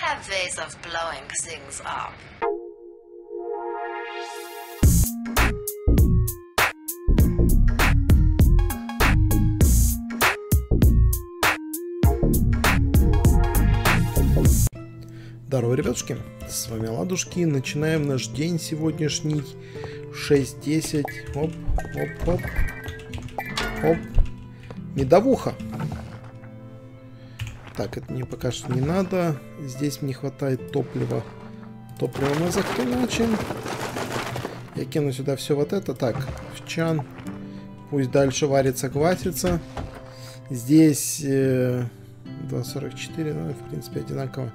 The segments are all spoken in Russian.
have ways of blowing things up. Здорово, ребятушки, с вами Ладушки. Начинаем наш день сегодняшний. 6:10. Оп, оп, оп. Оп. Медовуха. Так, это мне пока что не надо. Здесь мне хватает топлива. Топливо мы закинули. Я кину сюда все вот это. Так, в чан. Пусть дальше варится, квасится. Здесь 2,44, ну, в принципе, одинаково.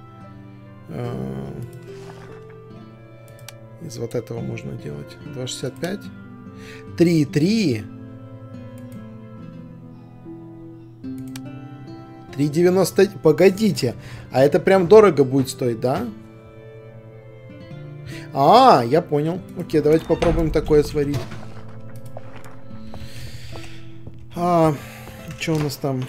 Из вот этого можно делать 2,65. 3,3. 3,90. Погодите. А это прям дорого будет стоить, да? А, я понял. Окей, давайте попробуем такое сварить. Что у нас там?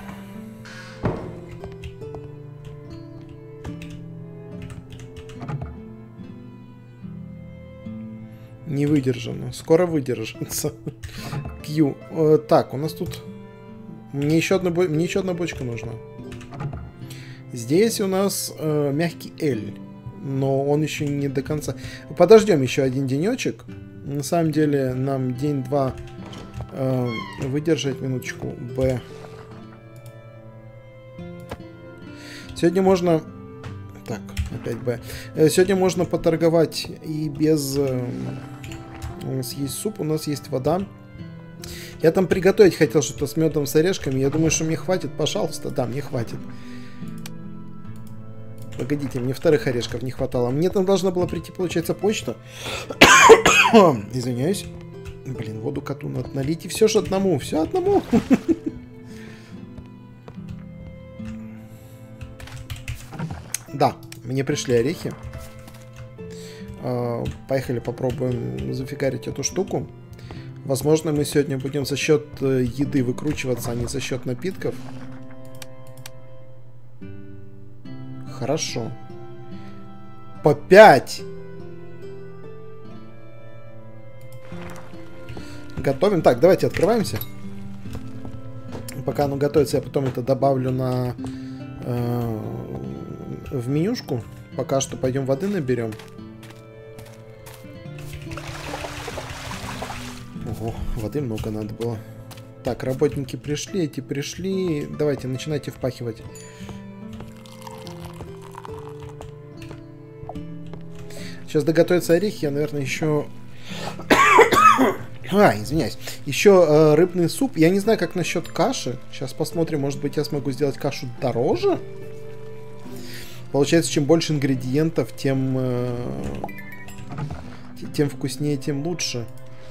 Не выдержано. Скоро выдержится. Q. Так, у нас тут... Мне еще одна бочка нужна. Здесь у нас мягкий L. Но он еще не до конца. Подождем еще один денечек. На самом деле нам день-два выдержать. Минуточку. B. Сегодня можно... Так, опять B. Сегодня можно поторговать и без... У нас есть суп, у нас есть вода. Я там приготовить хотел что-то с медом, с орешками. Я думаю, что мне хватит. Пожалуйста, да, мне хватит. Погодите, мне вторых орешков не хватало. Мне там должна была прийти, получается, почта. Извиняюсь. Блин, воду коту надо налить. И все же одному. Все одному. Да, мне пришли орехи. Поехали, попробуем зафигарить эту штуку. Возможно, мы сегодня будем за счет еды выкручиваться, а не за счет напитков. Хорошо. По 5. Готовим. Так, давайте открываемся. Пока оно готовится, я потом это добавлю на в менюшку. Пока что пойдем воды наберем. Ого, воды много надо было. Так, работники пришли, эти пришли. Давайте, начинайте впахивать. Сейчас доготовятся орехи, я, наверное, еще... извиняюсь. Еще рыбный суп. Я не знаю, как насчет каши. Сейчас посмотрим, может быть, я смогу сделать кашу дороже. Получается, чем больше ингредиентов, тем вкуснее, тем лучше.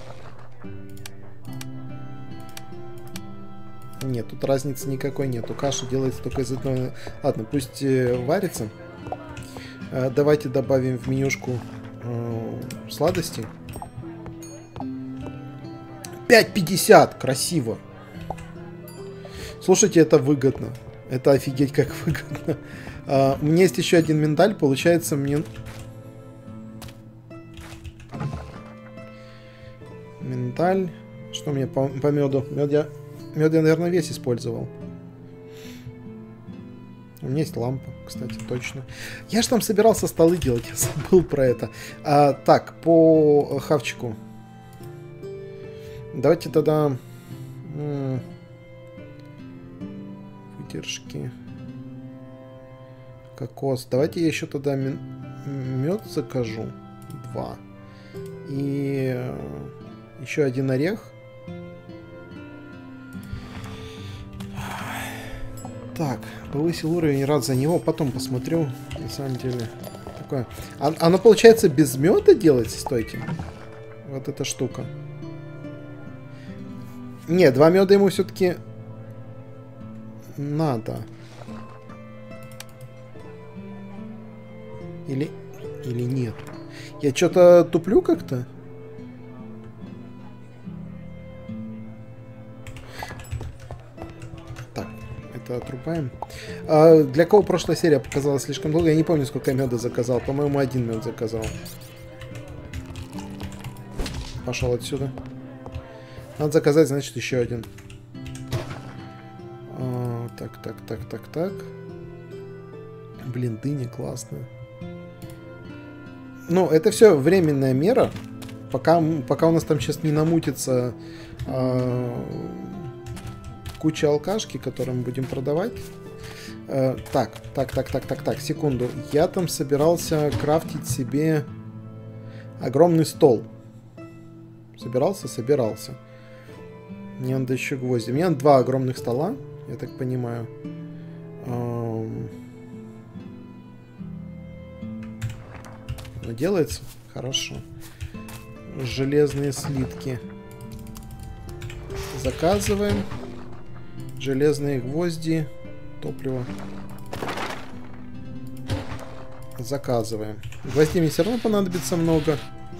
Нет, тут разницы никакой нету. Каша делается только из одного... Ладно, пусть варится. Давайте добавим в менюшку сладости. 5,50! Красиво! Слушайте, это выгодно. Это офигеть как выгодно. У меня есть еще один миндаль. Получается, мне... Миндаль. Что у меня по меду? Мед я, наверное, весь использовал. У меня есть лампа, кстати, точно. Я же там собирался столы делать, я забыл про это. Так, по хавчику. Давайте тогда... Выдержки. Кокос. Давайте я еще тогда мед закажу. 2. И еще один орех. Так, повысил уровень, рад за него, потом посмотрю, на самом деле, такое. Оно, получается, без меда делается, стойте? Вот эта штука. Не, 2 меда ему все-таки надо. Или нет? Я что-то туплю как-то? Так, это отрубаем. Для кого прошлая серия показалась слишком долго? Я не помню, сколько я меда заказал. По-моему, 1 мед заказал. Пошел отсюда. Надо заказать, значит, еще один. Так. Блин, дыня классная. Ну, это все временная мера. Пока у нас там сейчас не намутится куча алкашки, которую мы будем продавать. Так, секунду. Я там собирался крафтить себе огромный стол. Собирался. Мне надо еще гвозди. У меня 2 огромных стола, я так понимаю. Делается? Хорошо. Железные слитки. Заказываем. Железные гвозди. Топливо. Заказываем. Гвоздей мне все равно понадобится много.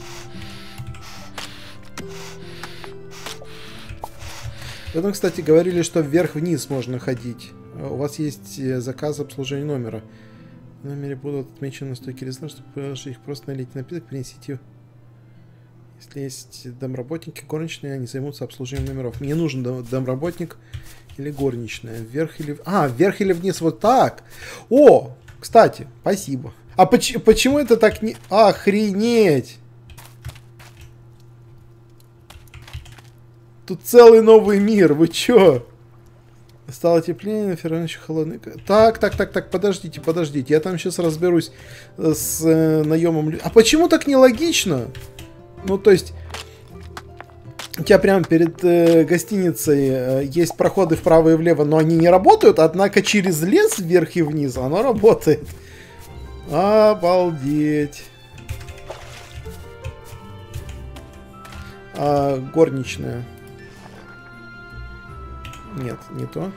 Потом, кстати, говорили, что вверх-вниз можно ходить. У вас есть заказ обслуживания номера. В номере будут отмечены стойки резна, чтобы их просто налить напиток, принесите. Если есть домработники, горничные, они займутся обслуживанием номеров. Мне нужен домработник или горничная. Вверх или вниз вот так. О, кстати, спасибо. А почему это так не... Охренеть! Тут целый новый мир, вы чё? Стало теплее, на ферранче холодный. Так, подождите. Я там сейчас разберусь с наемом. А почему так нелогично? Ну, то есть, у тебя прямо перед гостиницей есть проходы вправо и влево, но они не работают, однако через лес вверх и вниз оно работает. Обалдеть. Горничная. Нет, не то.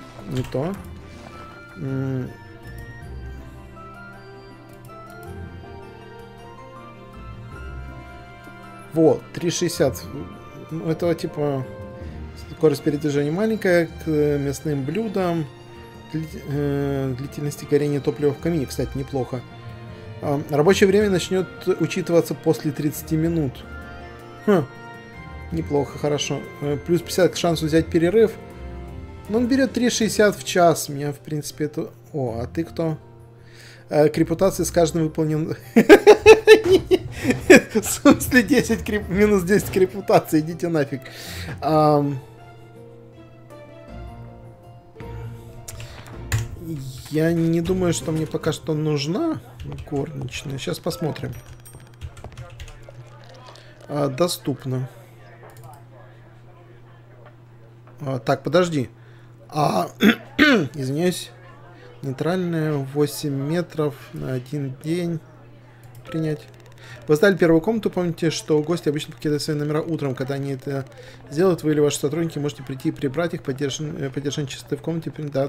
Вот, 3,60. Ну, этого типа скорость передвижения маленькая, к мясным блюдам. Длительность горения топлива в камине, кстати, неплохо. Рабочее время начнет учитываться после 30 минут. Неплохо, хорошо. Плюс 50 к шансу взять перерыв. Но он берет 3,60 в час. Меня, в принципе, это... О, а ты кто? К репутации с каждым выполнен... В смысле 10 минус 10 к репутации, идите нафиг. Я не думаю, что мне пока что нужна горничная. Сейчас посмотрим. Доступно. Так, подожди. Извиняюсь. Нейтральная 8 метров на 1 день. Принять. Вы сдали первую комнату. Помните, что гости обычно покидают свои номера утром. Когда они это сделают, вы или ваши сотрудники можете прийти и прибрать их, поддержать чистоты в комнате. Да.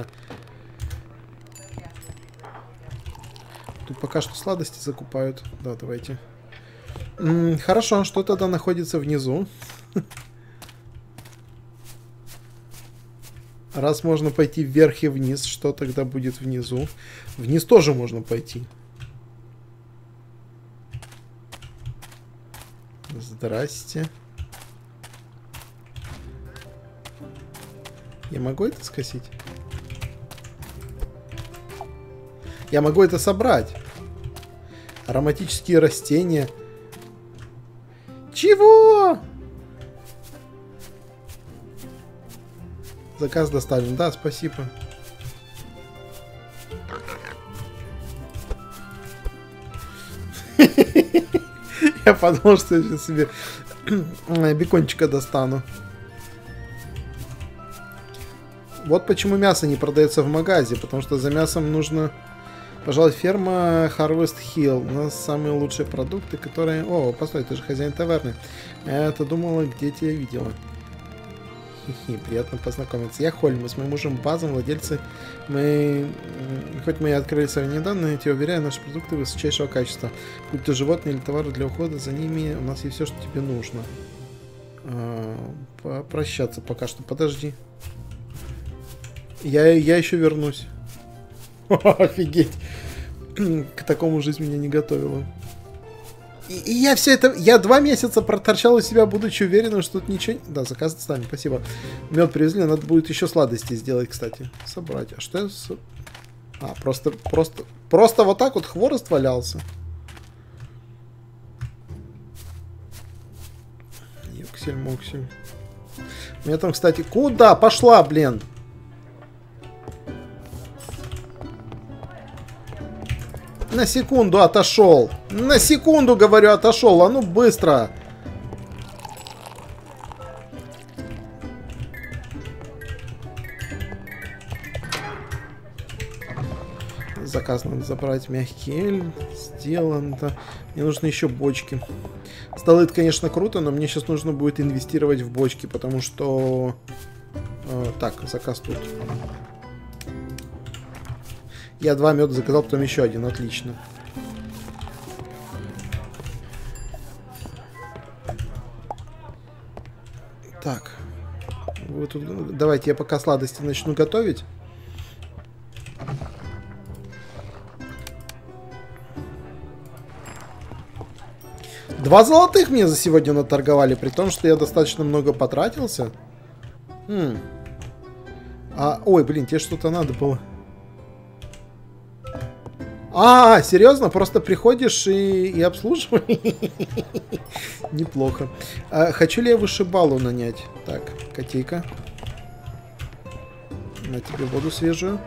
Тут пока что сладости закупают. Да, давайте. Хорошо, что тогда находится внизу? Раз можно пойти вверх и вниз, что тогда будет внизу? Вниз тоже можно пойти. Здрасте. Я могу это скосить? Я могу это собрать. Ароматические растения. Чего? Заказ доставлен. Да, спасибо. Я подумал, что я сейчас себе бекончика достану. Вот почему мясо не продается в магазе, потому что за мясом нужно... Пожалуй, ферма Harvest Hill. У нас самые лучшие продукты, которые... О, постой, ты же хозяин таверны. Я-то думала, где тебя видела. Приятно познакомиться. Я Холли, мы с моим мужем Базом, владельцы. Хоть мы и открыли свои недавно, я тебе уверяю, наши продукты высочайшего качества. Будь то животные или товары для ухода за ними, у нас есть все, что тебе нужно. Попрощаться пока что. Подожди. Я еще вернусь. Офигеть. К такому жизнь меня не готовила. И я все это... Я 2 месяца проторчал у себя, будучи уверенным, что тут ничего... Да, заказ достанет, спасибо. Мед привезли, надо будет еще сладости сделать, кстати. Собрать. А что я... А, просто вот так вот хворост валялся. Юксель-муксель. У меня там, кстати... Куда пошла, блин? На секунду отошел. На секунду, говорю, отошел. А ну быстро. Заказ надо забрать. Мягкий эль. Сделано. Мне нужны еще бочки. Столы, это, конечно, круто, но мне сейчас нужно будет инвестировать в бочки, потому что... так, заказ тут. Я 2 меда заказал, потом еще 1. Отлично. Так. Вы тут... Давайте я пока сладости начну готовить. $2 золотых мне за сегодня наторговали, при том, что я достаточно много потратился. Ой, блин, тебе что-то надо было. Серьезно? Просто приходишь и обслуживаешь? Неплохо. Хочу ли я вышибалу нанять? Так, котейка. На тебе воду свежую.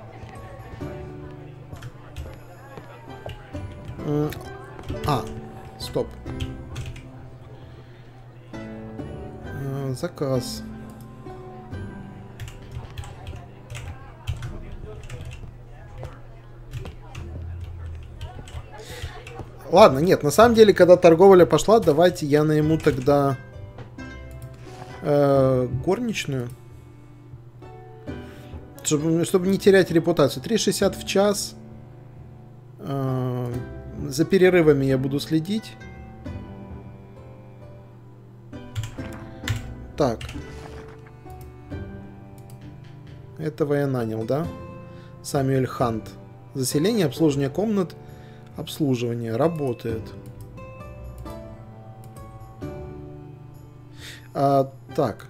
Стоп. Заказ. Ладно, нет, на самом деле, когда торговля пошла, давайте я найму тогда горничную. Чтобы не терять репутацию. 3,60 в час. За перерывами я буду следить. Так. Этого я нанял, да? Самюэль Хант. Заселение, обслуживание комнат. Обслуживание. Работает. Так.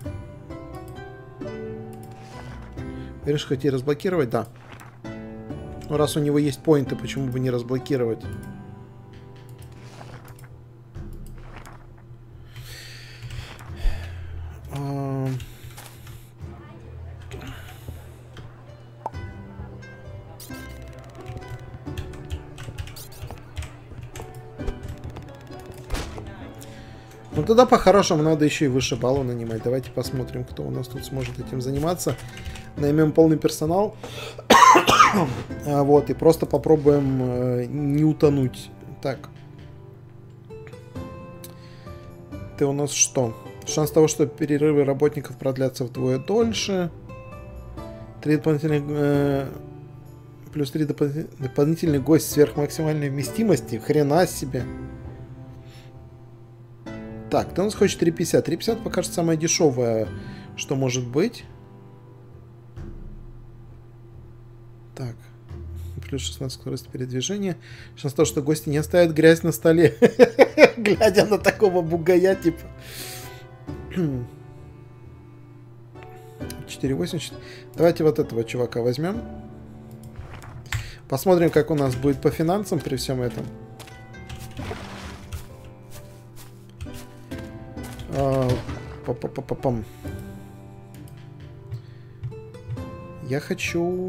Решишь, хотите разблокировать? Да. Ну, раз у него есть поинты, почему бы не разблокировать? Ну тогда по-хорошему надо еще и вышибалу нанимать. Давайте посмотрим, кто у нас тут сможет этим заниматься. Наймем полный персонал. Вот, и просто попробуем не утонуть. Так. Ты у нас что? Шанс того, что перерывы работников продлятся вдвое дольше. 3 дополнительных... плюс 3 дополнительный гость сверх максимальной вместимости. Хрена себе. Так, ты у нас хочет 3,50. 3,50 покажется самое дешевое, что может быть. Так. Плюс 16 скорость передвижения. Шанс того, что гости не оставят грязь на столе. Глядя на такого бугая, типа. 4,80. Давайте вот этого чувака возьмем. Посмотрим, как у нас будет по финансам при всем этом. Я хочу...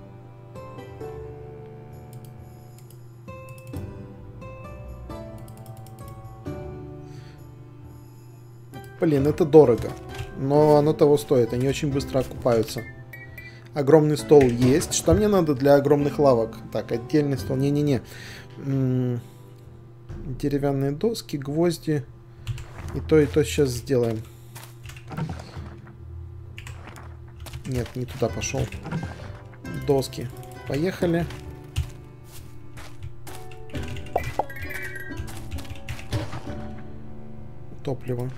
Блин, это дорого. Но оно того стоит. Они очень быстро окупаются. Огромный стол есть. Что мне надо для огромных лавок? Так, отдельный стол. Не-не-не. Деревянные доски, гвозди. И то сейчас сделаем. Нет, не туда пошел. Доски. Поехали. Топливо.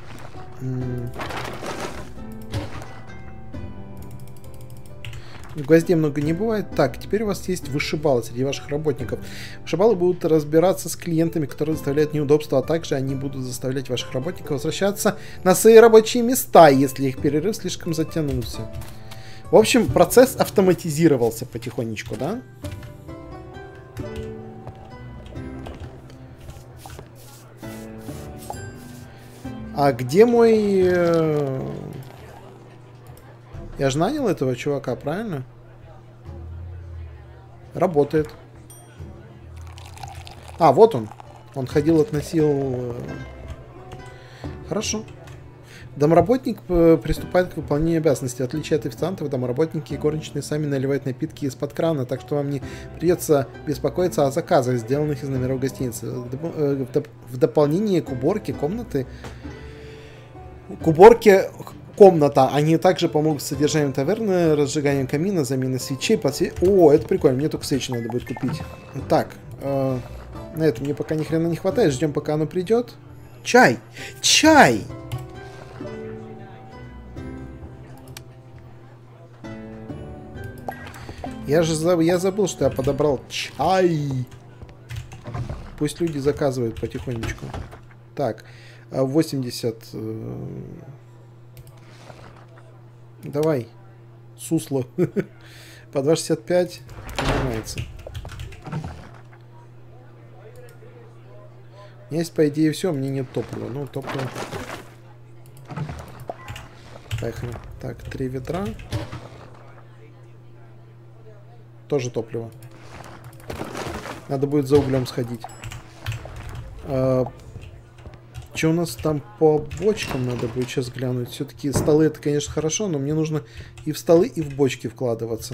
Гвоздей много не бывает. Так, теперь у вас есть вышибалы среди ваших работников. Вышибалы будут разбираться с клиентами, которые доставляют неудобства, а также они будут заставлять ваших работников возвращаться на свои рабочие места, если их перерыв слишком затянулся. В общем, процесс автоматизировался потихонечку, да? А где мой... Я же нанял этого чувака, правильно? Работает. А, вот он. Он ходил, относил... Хорошо. Домработник приступает к выполнению обязанностей. В отличие от официантов, домработники и горничные сами наливают напитки из-под крана, так что вам не придется беспокоиться о заказах, сделанных из номеров гостиницы. В дополнение к уборке комнаты... Комната. Они также помогут с содержанием таверны, разжиганием камина, заменой свечей. О, это прикольно. Мне только свечи надо будет купить. Так. На это мне пока ни хрена не хватает. Ждем, пока оно придет. Чай! Чай! Я забыл, что я подобрал чай. Пусть люди заказывают потихонечку. Так. 80... Давай. Сусло. По 2,65 понимается. У меня есть, по идее, все. У меня нет топлива. Ну, топливо. Поехали. Так, 3 ведра. Тоже топливо. Надо будет за углем сходить. Что у нас там по бочкам надо будет сейчас глянуть. Все-таки столы это, конечно, хорошо, но мне нужно и в столы, и в бочки вкладываться.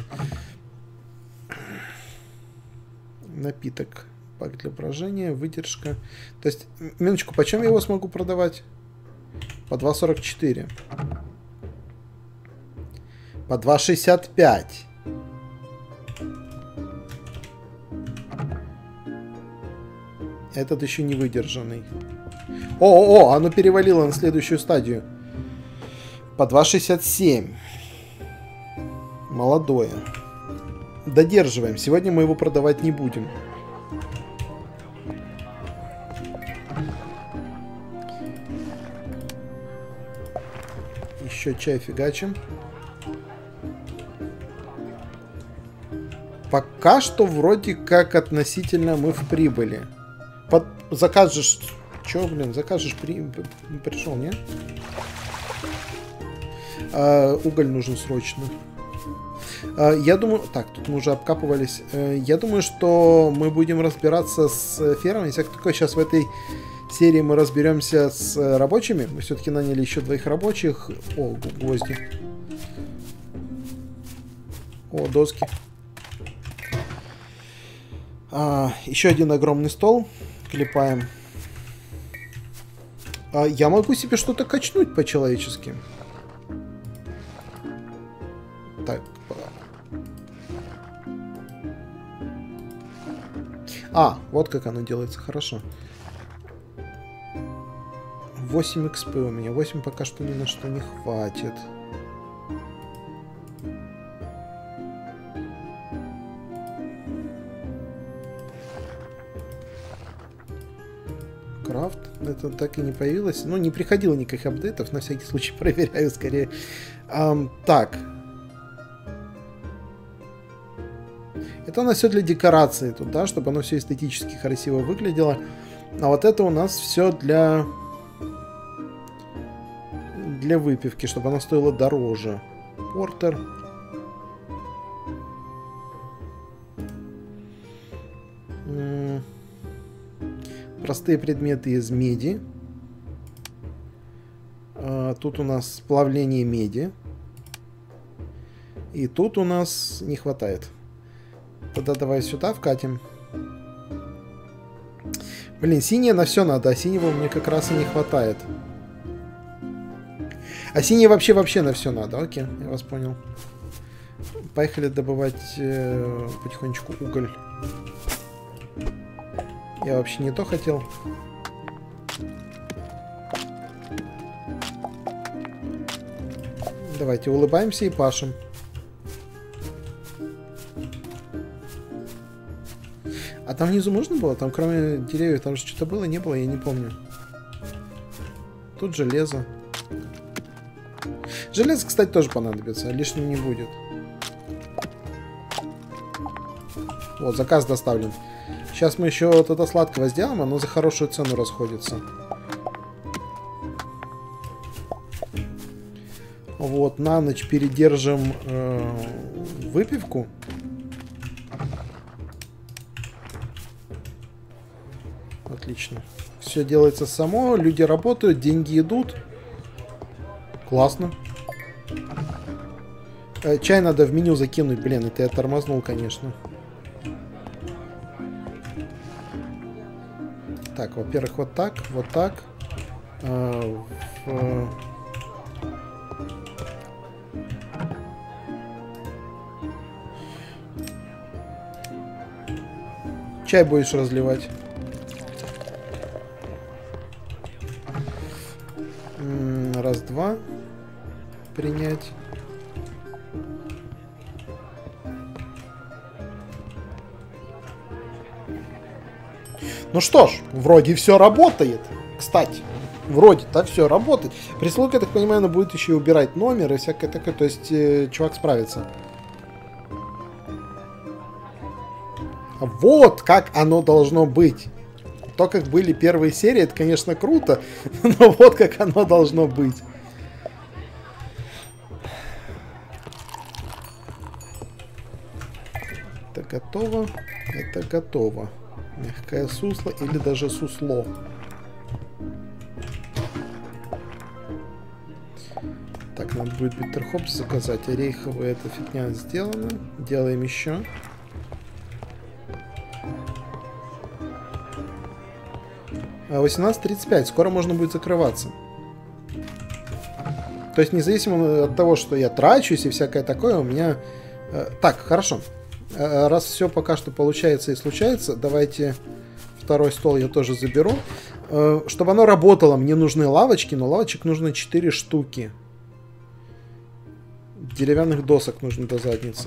Напиток. Пак для брожения, выдержка. То есть, минуточку, почем я его смогу продавать? По 2,44. По 2,65. Этот еще не выдержанный. О, оно перевалило на следующую стадию. По 2,67. Молодое. Додерживаем. Сегодня мы его продавать не будем. Еще чай фигачим. Пока что вроде как относительно мы в прибыли. Закажешь... Че, блин, закажешь, пришел, не? Уголь нужен срочно. Я думаю... Так, тут мы уже обкапывались. Я думаю, что мы будем разбираться с фермой. Если такое, сейчас в этой серии мы разберемся с рабочими. Мы все-таки наняли еще 2 рабочих. О, гвозди. О, доски. Еще один огромный стол. Клепаем. Я могу себе что-то качнуть по-человечески. Так. Вот как оно делается. Хорошо. 8 XP у меня. 8 пока что ни на что не хватит. Крафт. Это так и не появилось. Ну, не приходило никаких апдейтов. На всякий случай проверяю скорее. Так. Это у нас все для декорации тут, да, чтобы оно все эстетически красиво выглядело. А вот это у нас все для выпивки, чтобы оно стоило дороже. Портер. Простые предметы из меди. Тут у нас сплавление меди. И тут у нас не хватает. Тогда давай сюда вкатим. Блин, синее на все надо, а синего мне как раз и не хватает. А синее вообще на все надо. Окей, я вас понял. Поехали добывать потихонечку уголь. Я вообще не то хотел. Давайте улыбаемся и пашем. А там внизу можно было? Там кроме деревьев, там же что-то было, не было, я не помню. Тут железо. Железо, кстати, тоже понадобится, лишним не будет. Вот, заказ доставлен. Сейчас мы еще вот это сладкого сделаем, оно за хорошую цену расходится. Вот, на ночь передержим выпивку. Отлично. Все делается само, люди работают, деньги идут. Классно. Чай надо в меню закинуть, блин, это я тормознул, конечно. Так, во-первых, вот так, вот так. Чай будешь разливать. Раз, два. Принять. Ну что ж, вроде все работает. Кстати, вроде-то все работает. Прислуга, я так понимаю, она будет еще и убирать номер и всякое такое. То есть чувак справится. Вот как оно должно быть. То, как были первые серии, это, конечно, круто. Но вот как оно должно быть. Это готово. Это готово. Мягкое сусло или даже сусло. Так, надо будет биттерхопс заказать. Ореховая эта фигня сделана. Делаем еще. А 18:35. Скоро можно будет закрываться. То есть, независимо от того, что я трачусь и всякое такое, у меня... Так, хорошо. Раз все пока что получается и случается, давайте второй стол я тоже заберу. Чтобы оно работало, мне нужны лавочки, но лавочек нужно 4 штуки. Деревянных досок нужно до задницы.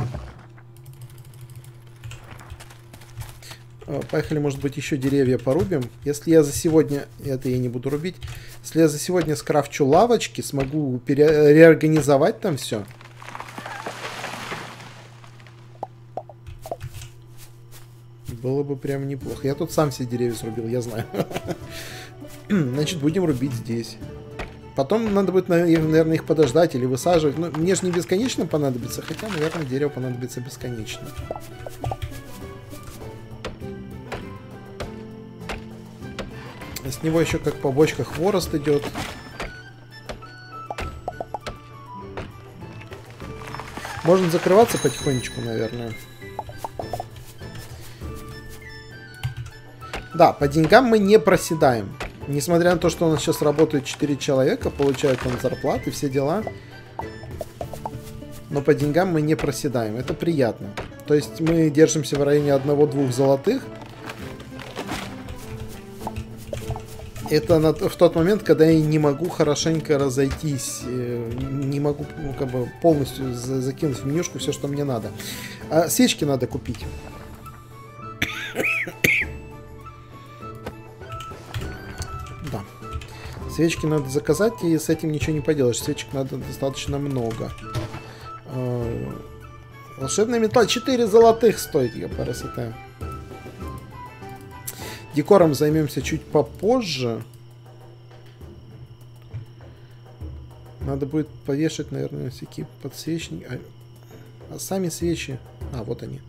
Поехали, может быть, еще деревья порубим. Если я за сегодня... Это я не буду рубить. Если я за сегодня скрафчу лавочки, смогу реорганизовать там все. Было бы прям неплохо. Я тут сам все деревья срубил, я знаю. Значит, будем рубить здесь. Потом надо будет, наверное, их подождать или высаживать. Но мне же не бесконечно понадобится. Хотя, наверное, дерево понадобится бесконечно. С него еще как побочка хворост идет. Можно закрываться потихонечку, наверное. Да, по деньгам мы не проседаем. Несмотря на то, что у нас сейчас работают 4 человека, получают там зарплаты, все дела. Но по деньгам мы не проседаем. Это приятно. То есть мы держимся в районе 1-2 золотых. Это в тот момент, когда я не могу хорошенько разойтись, не могу как бы полностью закинуть в менюшку все, что мне надо. А свечки надо купить. Да. Свечки надо заказать, и с этим ничего не поделаешь. Свечек надо достаточно много. Волшебный металл 4 золотых стоит, я красота. Декором займемся чуть попозже. Надо будет повешать, наверное, всякие подсвечники. А сами свечи... А, вот они.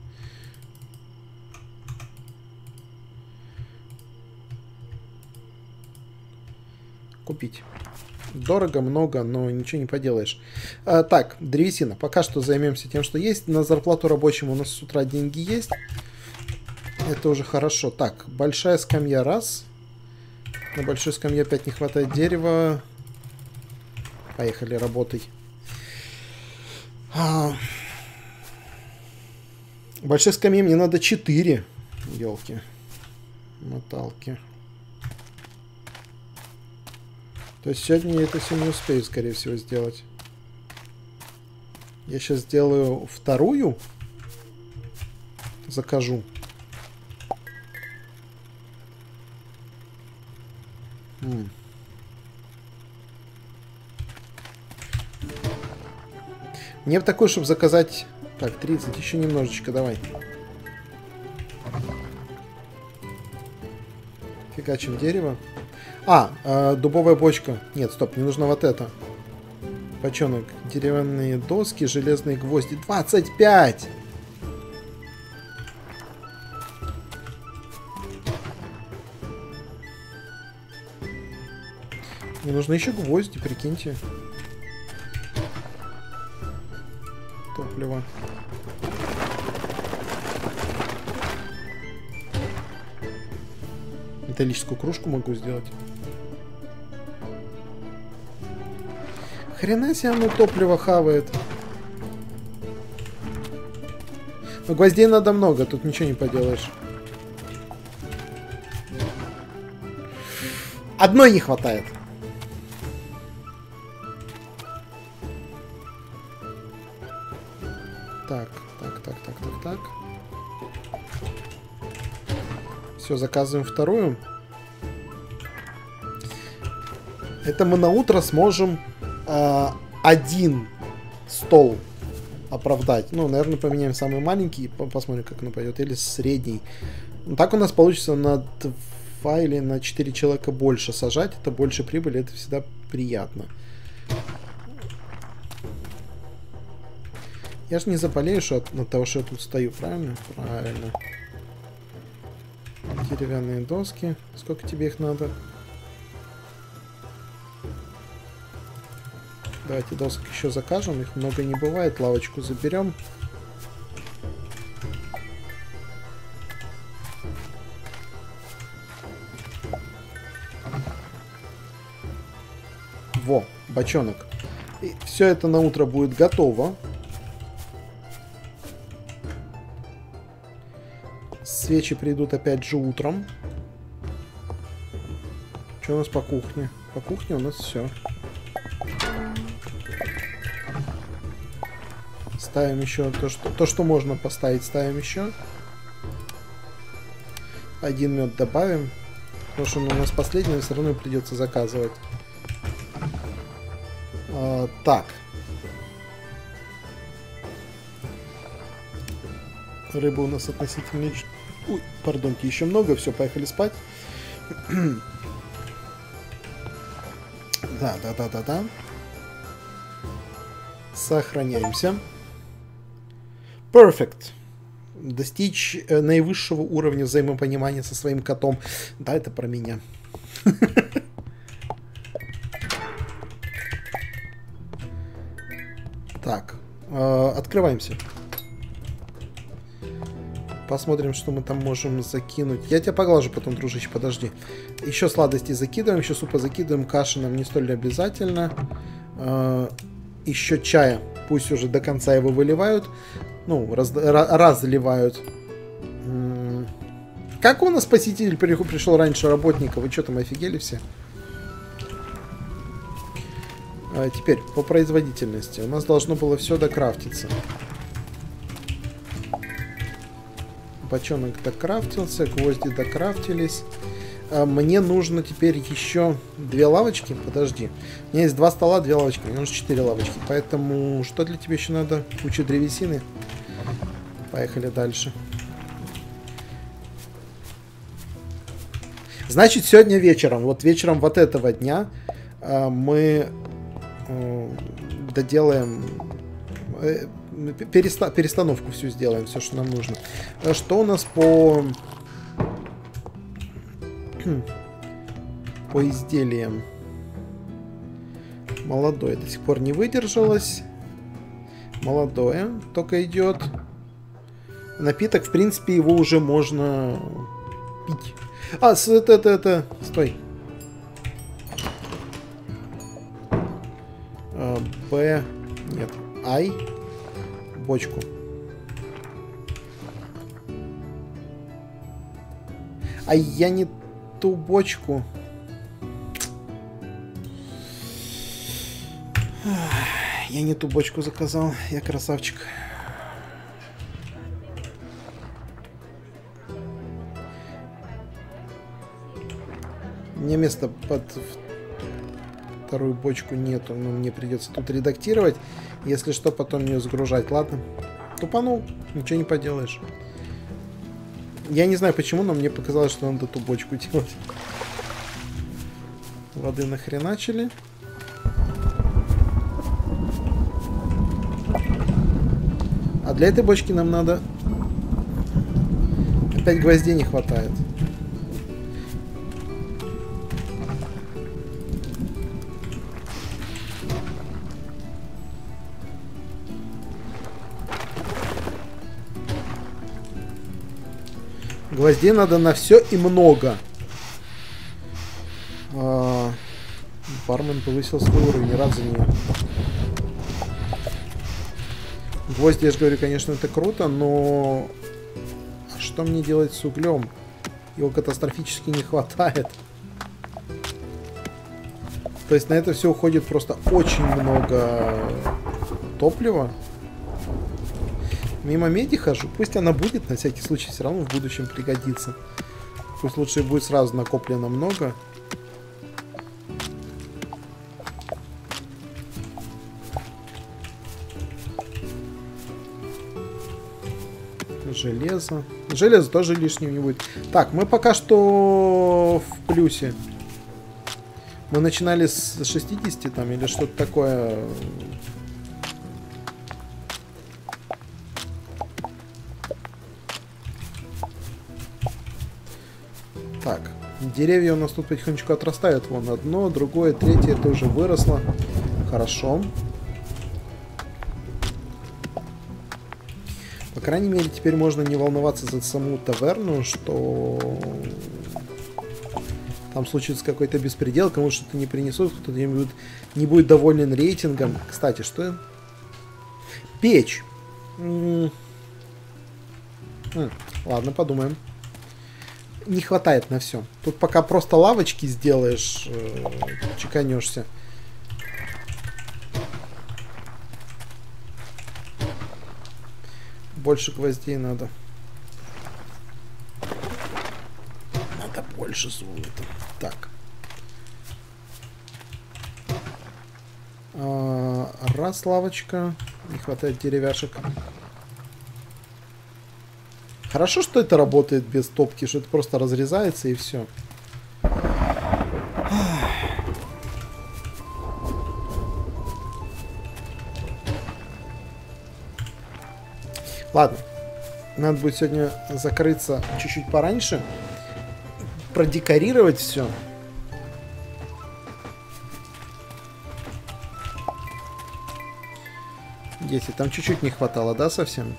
Купить. Дорого, много, но ничего не поделаешь. Так, древесина. Пока что займемся тем, что есть. На зарплату рабочим у нас с утра деньги есть. Это уже хорошо. Так, большая скамья раз. На большой скамье опять не хватает дерева. Поехали, работай. Большой скамье мне надо 4. Елки. Моталки. То есть сегодня я это все не успею, скорее всего, сделать. Я сейчас сделаю вторую. Закажу. Мне бы такой, чтобы заказать... Так, 30, еще немножечко, давай. Фигачим дерево. Дубовая бочка. Нет, стоп, мне нужно вот это. Бочонок. Деревянные доски, железные гвозди. 25! Мне нужны еще гвозди, прикиньте. Топливо. Металлическую кружку могу сделать. Хрена себе оно топливо хавает. Но гвоздей надо много, тут ничего не поделаешь. Одной не хватает. Так. Все, заказываем вторую. Это мы на утро сможем один стол оправдать. Ну, наверное, поменяем самый маленький, посмотрим, как он пойдет, или средний. Так у нас получится на 2 или на 4 человека больше сажать. Это больше прибыли, это всегда приятно. Я же не заболею от того, что я тут стою, правильно? Правильно. Деревянные доски. Сколько тебе их надо? Давайте досок еще закажем. Их много не бывает. Лавочку заберем. Во, бочонок. И все это на утро будет готово. Свечи придут опять же утром. Что у нас по кухне? По кухне у нас все. Ставим еще то, что можно поставить, ставим еще. Один мед добавим. Потому что он у нас последний, но все равно придется заказывать. Так. Рыба у нас относительно... Ой, пардонки, еще много. Все, поехали спать. Да. Сохраняемся. Perfect. Достичь наивысшего уровня взаимопонимания со своим котом. Да, это про меня. Так. Открываемся. Посмотрим, что мы там можем закинуть. Я тебя поглажу потом, дружище, подожди. Еще сладости закидываем, еще супа закидываем. Каши нам не столь обязательно. Еще чая. Пусть уже до конца его выливают. Ну, разливают. Как у нас посетитель пришел раньше работника? Вы что там, офигели все? Теперь, по производительности. У нас должно было все докрафтиться. Бочонок докрафтился, гвозди докрафтились. Мне нужно теперь еще 2 лавочки. Подожди. У меня есть 2 стола, 2 лавочки. Мне нужно 4 лавочки. Поэтому что для тебя еще надо? Куча древесины. Поехали дальше. Значит, сегодня вечером, вот вечером вот этого дня мы доделаем... перестановку всю сделаем, все, что нам нужно. Что у нас по изделиям? Молодое до сих пор не выдержалось. Молодое только идет. Напиток, в принципе, его уже можно пить. Стой. Б. Нет. Ай. Бочку. А я не ту бочку. Я не ту бочку заказал. Я красавчик. У меня места под вторую бочку нету, но мне придется тут редактировать. Если что, потом ее загружать. Ладно. Тупанул, ничего не поделаешь. Я не знаю почему, но мне показалось, что надо ту бочку делать. Воды нахреначили. А для этой бочки нам надо... Опять гвоздей не хватает. Гвоздей надо на все и много. Бармен повысил свой уровень, рад за нее. Гвозди, я же говорю, конечно, это круто, но... Что мне делать с углем? Его катастрофически не хватает. То есть на это все уходит просто очень много топлива. Мимо меди хожу. Пусть она будет, на всякий случай, все равно в будущем пригодится. Пусть лучше будет сразу накоплено много. Железо. Железо тоже лишним не будет. Так, мы пока что в плюсе. Мы начинали с 60 там или что-то такое. Так, деревья у нас тут потихонечку отрастают. Вон одно, другое, третье. Это уже выросло. Хорошо. По крайней мере, теперь можно не волноваться за саму таверну, что там случится какой-то беспредел, кому что-то не принесут, кто-то не будет доволен рейтингом. Кстати, что? Печь. Ладно, подумаем. Не хватает на все. Тут пока просто лавочки сделаешь, чеканешься. Больше гвоздей надо. Надо больше золота. Так. Раз лавочка. Не хватает деревяшек. Хорошо, что это работает без топки, что это просто разрезается и все. Ладно, надо будет сегодня закрыться чуть-чуть пораньше, продекорировать все. Если там чуть-чуть не хватало, да, совсем?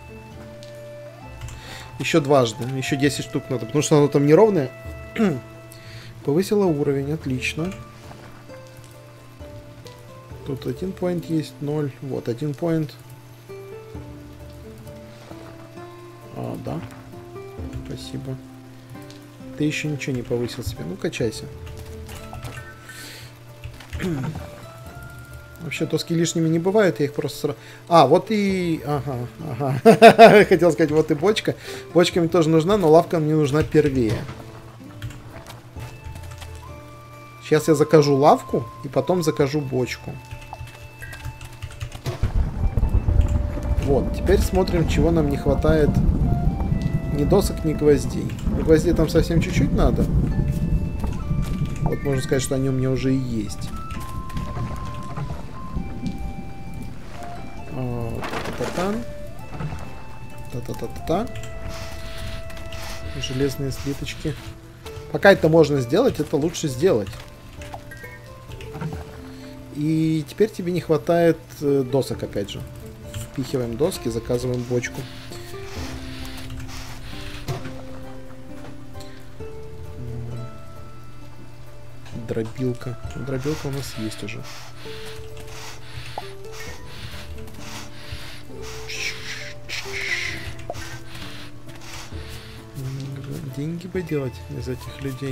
Еще дважды, еще 10 штук надо, потому что оно там неровное. Повысило уровень, отлично. Тут 1 поинт есть, 0, вот 1 поинт. Да. Спасибо. Ты еще ничего не повысил себе. Ну, качайся. Вообще, доски лишними не бывают, я их просто сразу... вот и... Ага. Хотел сказать, вот и бочка. Бочка мне тоже нужна, но лавка мне нужна первее. Сейчас я закажу лавку, и потом закажу бочку. Вот, теперь смотрим, чего нам не хватает. Ни досок, ни гвоздей. Гвоздей там совсем чуть-чуть надо. Вот можно сказать, что они у меня уже и есть. Та-та-та-та-та. Железные слиточки. Пока это можно сделать, это лучше сделать. И теперь тебе не хватает досок, опять же. Впихиваем доски, заказываем бочку. Дробилка. Дробилка у нас есть уже. Деньги бы делать из этих людей.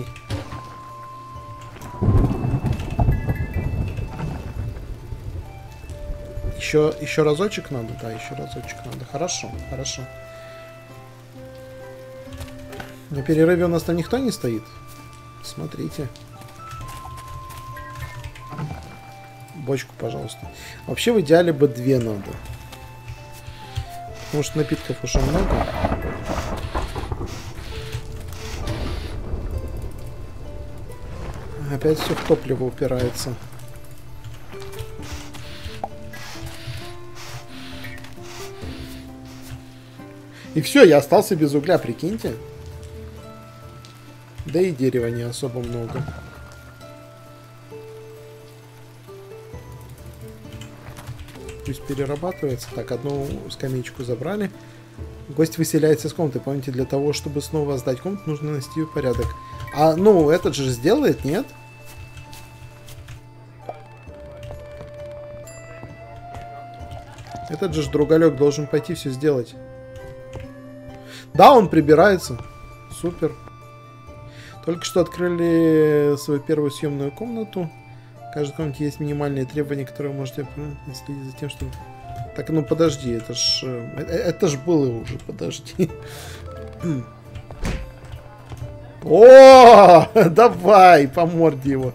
Еще разочек надо? Да, еще разочек надо. Хорошо, хорошо. На перерыве у нас там никто не стоит? Смотрите. бочку, пожалуйста. Вообще, в идеале бы 2 надо. Потому что напитков уже много. Опять все в топливо упирается. И все, я остался без угля, прикиньте. Да и дерева не особо много. Пусть перерабатывается. Так, одну скамеечку забрали. Гость выселяется из комнаты. Помните, для того, чтобы снова сдать комнату, нужно навести порядок. А, ну, этот же сделает, нет? Этот же другалек должен пойти все сделать. Да, он прибирается. Супер. Только что открыли свою первую съемную комнату. В каждой комнате есть минимальные требования, которые вы можете следить за тем, чтобы... Так, ну подожди, это ж было уже, подожди. О, давай, по морде его.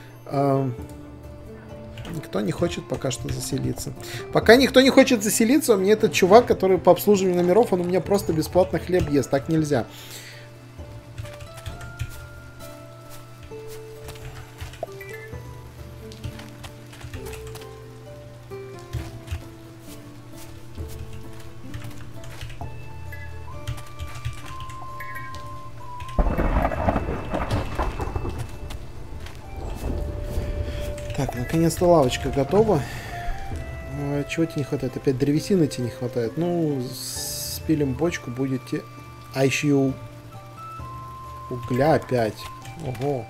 Никто не хочет пока что заселиться. Пока никто не хочет заселиться, у меня этот чувак, который по обслуживанию номеров, он у меня просто бесплатно хлеб ест. Так нельзя. Так, наконец-то лавочка готова. Чего тебе не хватает? Опять древесины тебе не хватает. Ну, спилим бочку, будете... А еще и угля опять. Ого.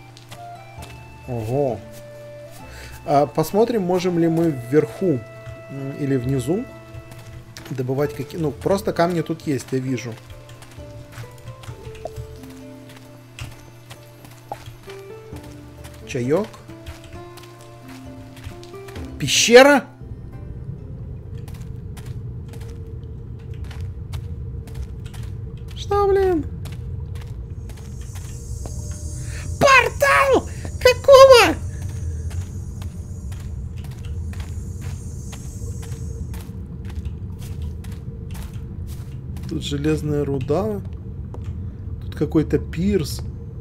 Ого. Посмотрим, можем ли мы вверху или внизу добывать какие... Ну, просто камни тут есть, я вижу. Чаек. Пещера? Что, блин? Портал! Какого? Тут железная руда. Тут какой-то пирс.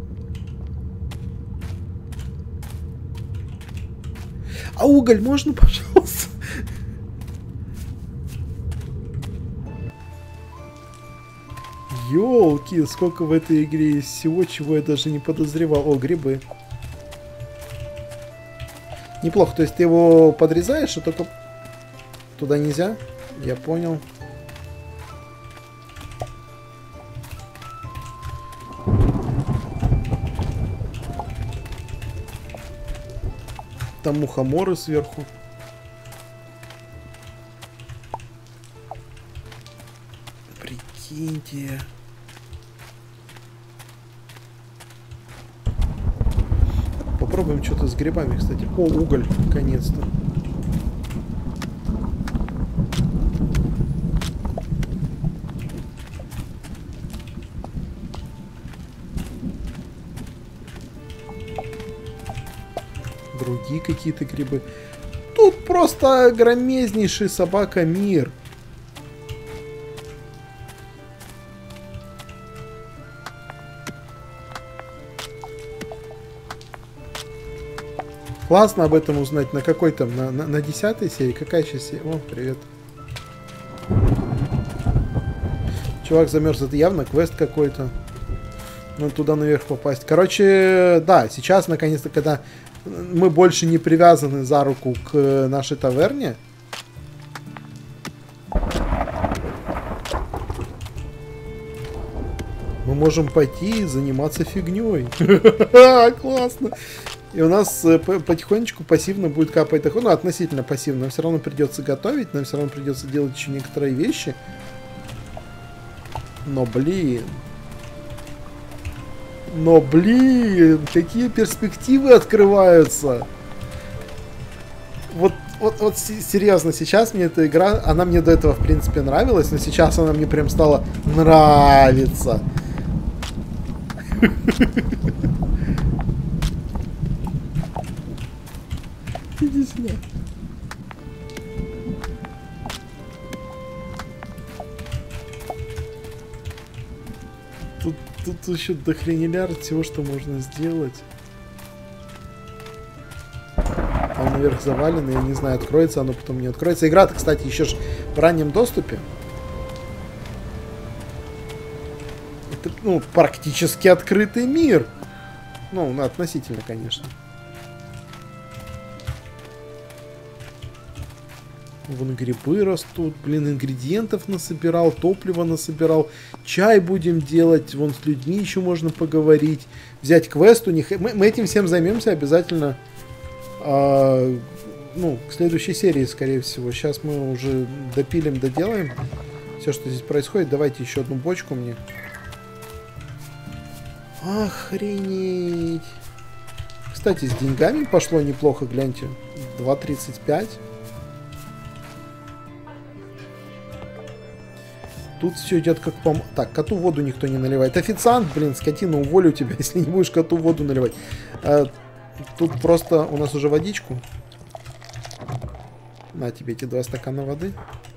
А уголь можно, пожалуйста? Ёлки, сколько в этой игре есть всего, чего я даже не подозревал. О, грибы. Неплохо, то есть ты его подрезаешь, а только туда нельзя? Я понял. Там мухоморы сверху. Прикиньте. Попробуем что-то с грибами, кстати. О, уголь, наконец-то. Другие какие-то грибы. Тут просто громезнейший собака мир. Классно об этом узнать. На какой там? На 10-й серии? Какая сейчас серия? О, привет. Чувак замерз. Это явно квест какой-то. Ну, туда наверх попасть. Короче, да, сейчас, наконец-то, когда мы больше не привязаны за руку к нашей таверне. Мы можем пойти и заниматься фигней. Классно. И у нас потихонечку пассивно будет капать доход. Ну, относительно пассивно. Нам все равно придется готовить. Нам все равно придется делать еще некоторые вещи. Но, блин. Но, блин, какие перспективы открываются. Вот серьезно, сейчас мне эта игра, она мне до этого, в принципе, нравилась, но сейчас она мне прям стала нравиться. Иди сюда. Тут еще дохренелярд всего, что можно сделать. Там наверх завалено, я не знаю, откроется оно, потом не откроется. Игра-то, кстати, еще ж в раннем доступе. Это, ну, практически открытый мир. Ну, относительно, конечно. Вон грибы растут, блин, ингредиентов насобирал, топлива насобирал, чай будем делать, вон с людьми еще можно поговорить, взять квест у них. Мы этим всем займемся обязательно, ну, к следующей серии, скорее всего. Сейчас мы уже допилим, доделаем все, что здесь происходит. Давайте еще одну бочку мне. Охренеть. Кстати, с деньгами пошло неплохо, гляньте. 2.35. Тут все идет как по... Так, коту воду никто не наливает. Официант, блин, скотина, уволю тебя, если не будешь коту воду наливать. Тут просто у нас уже водичку. На тебе эти 2 стакана воды.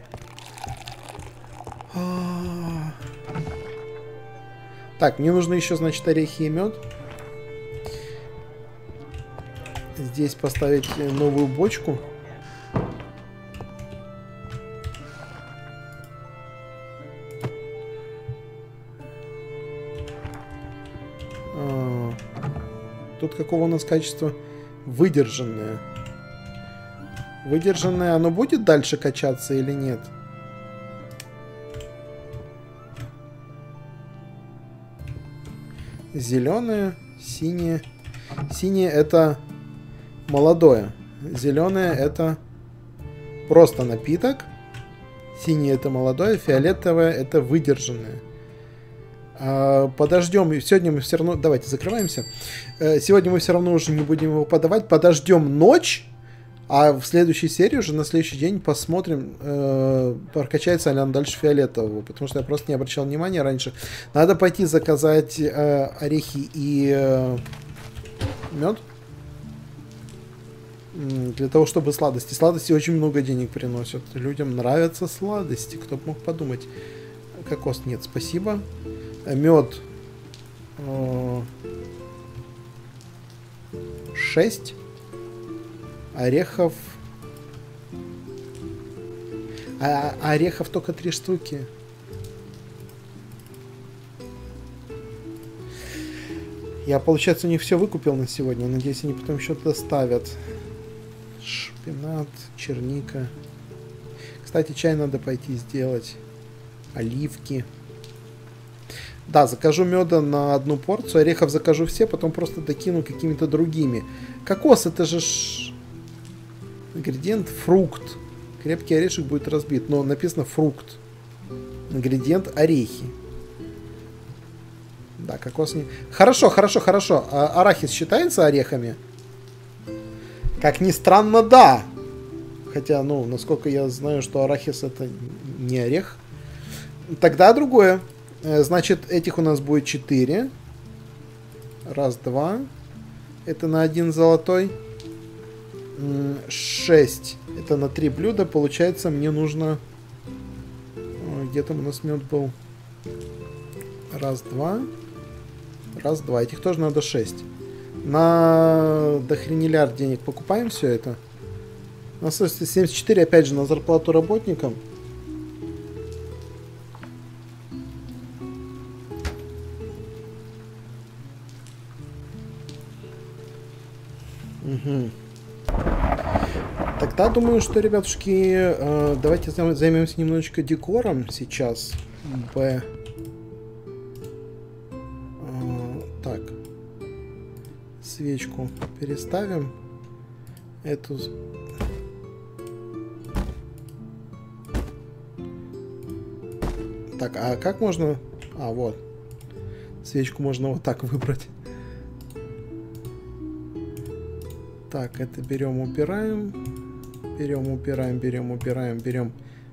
Так, мне нужно еще, значит, орехи и мед. Здесь поставить новую бочку. Тут какого у нас качества? Выдержанное. Выдержанное, оно будет дальше качаться или нет? Зеленое, синее. Синее это молодое. Зеленое это просто напиток. Синее это молодое. Фиолетовое это выдержанное. Подождем. Сегодня мы все равно... Давайте закрываемся. Сегодня мы все равно уже не будем его подавать. Подождем ночь. А в следующей серии уже на следующий день посмотрим, прокачается ли он дальше фиолетового. Потому что я просто не обращал внимания раньше. Надо пойти заказать орехи и мед. Для того, чтобы сладости. Сладости очень много денег приносят. Людям нравятся сладости. Кто бы мог подумать. Кокос нет, спасибо. Мед 6. Орехов. Орехов только 3 штуки. Я, получается, у них все выкупил на сегодня. Надеюсь, они потом еще доставят. Шпинат, черника. Кстати, чай надо пойти сделать. Оливки. Да, закажу меда на 1 порцию, орехов закажу все, потом просто докину какими-то другими. Кокос, это же ингредиент фрукт. Крепкий орешек будет разбит, но написано фрукт. Ингредиент орехи. Да, кокос не... Хорошо, хорошо, хорошо. А арахис считается орехами? Как ни странно, да. Хотя, ну, насколько я знаю, что арахис это не орех. Тогда другое. Значит, этих у нас будет 4. Раз, 2. Это на 1 золотой. 6. Это на 3 блюда. Получается, мне нужно... Где там у нас мед был? Раз, 2. Раз, 2. Этих тоже надо 6. На дохренелярд денег покупаем все это. У нас 74, опять же, на зарплату работникам. Угу. Тогда думаю, что, ребятушки, давайте займемся немножечко декором сейчас. Так. Свечку переставим. Эту... Так, а как можно... А, вот. Свечку можно вот так выбрать. Так, это берем, убираем. Берем, убираем, берем, убираем, берем.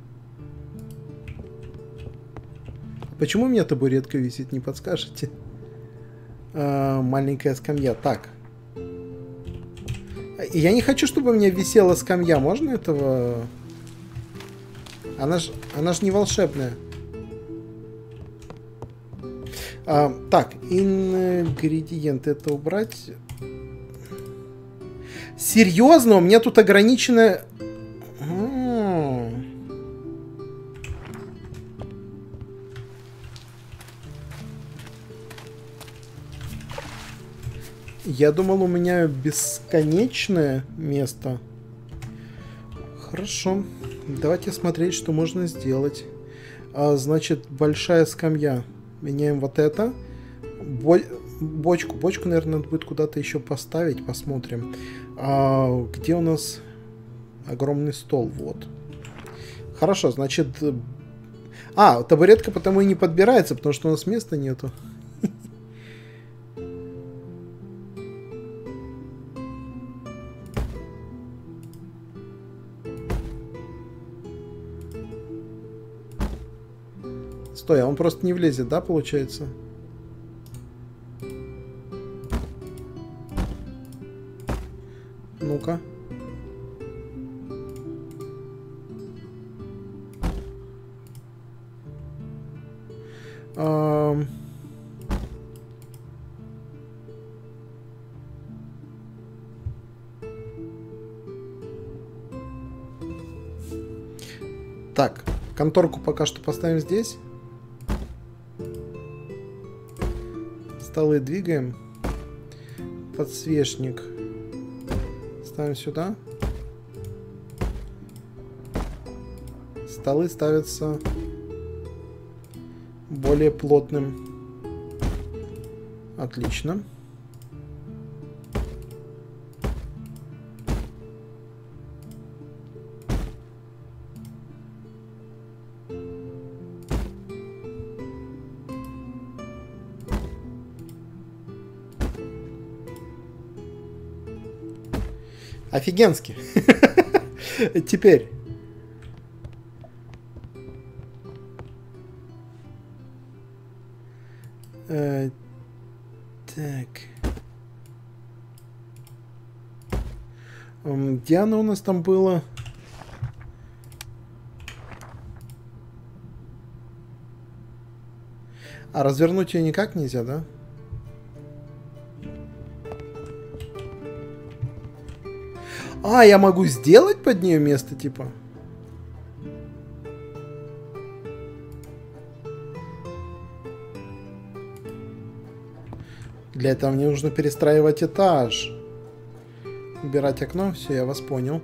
Почему у меня табуретка висит, не подскажете? Маленькая скамья. Так. Я не хочу, чтобы у меня висела скамья. Можно этого... Она ж не волшебная. Так, ингредиенты это убрать. Серьезно? У меня тут ограниченное... Я думал, у меня бесконечное место. Хорошо. Давайте смотреть, что можно сделать. Значит, большая скамья. Меняем вот это. Бочку. Бочку, наверное, надо будет куда-то еще поставить. Посмотрим. Где у нас огромный стол? Вот. Хорошо, значит... табуретка потому и не подбирается, потому что у нас места нету. Стой, а он просто не влезет, да, получается? Ну-ка. Так, конторку пока что поставим здесь. Столы двигаем. Подсвечник ставим сюда. Столы ставятся более плотным. Отлично. Офигенски. Теперь. Так. Где оно у нас там было? А развернуть ее никак нельзя, да? Я могу сделать под нее место, типа? Для этого мне нужно перестраивать этаж. Убирать окно. Все, я вас понял.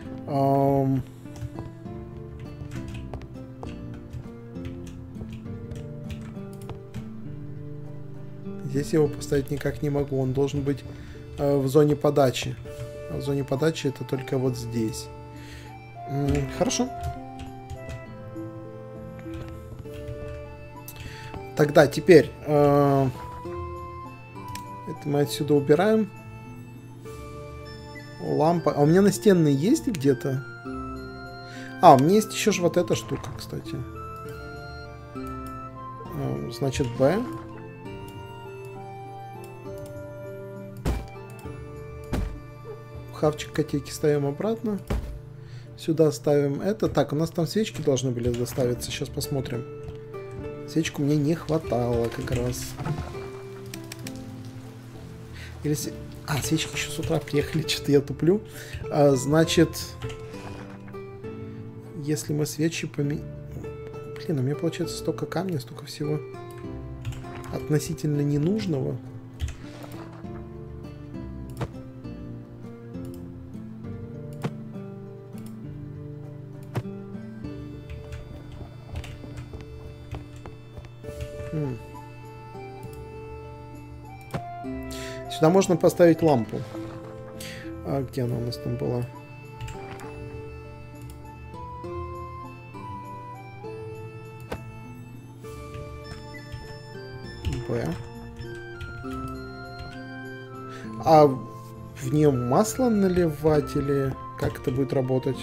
Здесь я его поставить никак не могу. Он должен быть в зоне подачи. А в зоне подачи это только вот здесь. Хорошо. Тогда теперь... это мы отсюда убираем. Лампа. А у меня настенные есть где-то? У меня есть еще же вот эта штука, кстати. Значит, Б. Хавчик котейки ставим обратно. Сюда ставим это. Так, у нас там свечки должны были доставиться. Сейчас посмотрим. Свечку мне не хватало как раз. Или... свечки еще с утра приехали. Что-то я туплю. Значит, если мы свечи поменяем... Блин, у меня получается столько камня, столько всего относительно ненужного. Сюда можно поставить лампу. Где она у нас там была? Б. В нее масло наливать или как это будет работать?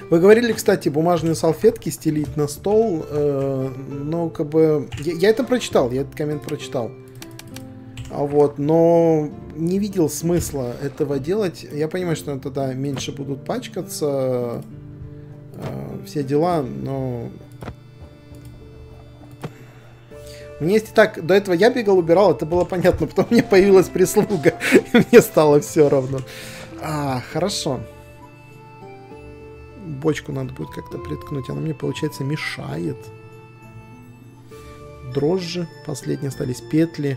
Вы говорили, кстати, бумажные салфетки стелить на стол, но как бы... Я это прочитал, я этот коммент прочитал. Вот, но не видел смысла этого делать. Я понимаю, что тогда меньше будут пачкаться все дела, но... Мне если так, до этого я бегал, убирал, это было понятно, потом у меня появилась прислуга, и мне стало все равно. Хорошо. Бочку надо будет как-то приткнуть, она мне, получается, мешает. Дрожжи, последние остались, петли.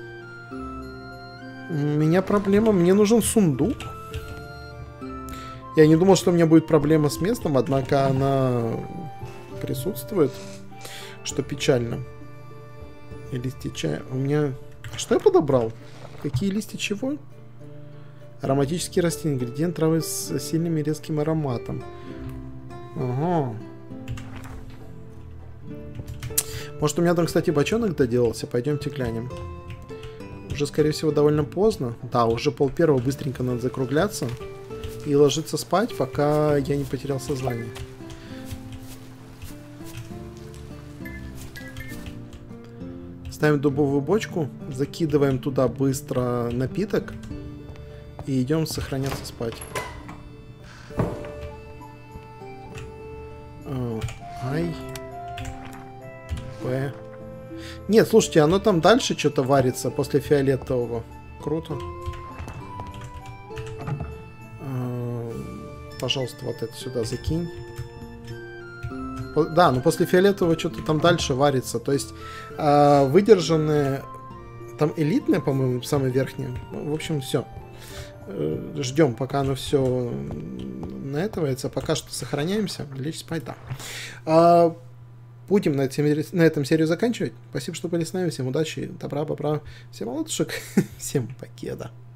У меня проблема, мне нужен сундук. Я не думал, что у меня будет проблема с местом, однако она присутствует, что печально. И листья чая. У меня... А что я подобрал? Какие листья чего? Ароматические растения. Ингредиент травы с сильным и резким ароматом. Ага. Может, у меня там, кстати, бочонок доделался? Пойдемте глянем. Уже, скорее всего, довольно поздно. Да, уже 12:30. Быстренько надо закругляться. И ложиться спать, пока я не потерял сознание. Ставим дубовую бочку, закидываем туда быстро напиток и идем сохраняться спать. Ай. Б. Нет, слушайте, оно там дальше что-то варится после фиолетового. Круто. Пожалуйста, вот это сюда закинь. Да, но после фиолетового что-то там дальше варится. То есть выдержанные... Там элитное, по-моему, самое верхнее. В общем, все. Ждем, пока оно все наэтывается. Пока что сохраняемся. Лечь спать, да. Будем на этом серию заканчивать. Спасибо, что были с нами. Всем удачи, добра, бобра. Всем молодушек. Всем покеда.